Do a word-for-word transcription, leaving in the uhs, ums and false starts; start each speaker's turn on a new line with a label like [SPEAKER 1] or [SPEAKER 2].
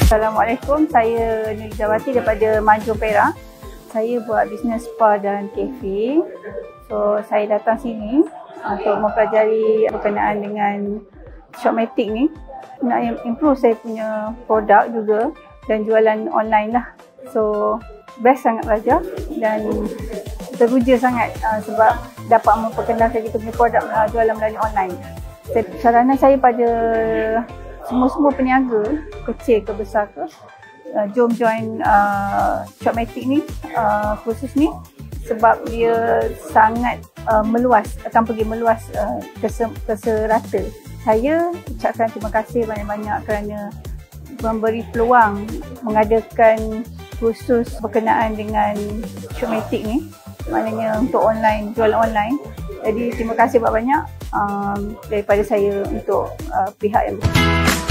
[SPEAKER 1] Assalamualaikum, saya Nurizawati daripada Manjung Perak. Saya buat bisnes spa dan kafe. So, saya datang sini untuk mempelajari berkenaan dengan Shopmatic ni. Nak improve saya punya produk juga dan jualan online lah. So, best sangat belajar dan teruja sangat uh, sebab dapat memperkenalkan kita punya produk uh, jualan melalui online. Saranan saya pada semua-semua peniaga, kecil ke besar ke, uh, jom join uh, Shopmatic ni, uh, khusus ni sebab dia sangat uh, meluas, akan pergi meluas uh, keserata. Saya ucapkan terima kasih banyak-banyak kerana memberi peluang mengadakan kursus berkenaan dengan Shopmatic ni, maknanya untuk online, jualan online. Jadi terima kasih banyak-banyak um, daripada saya untuk uh, pihak yang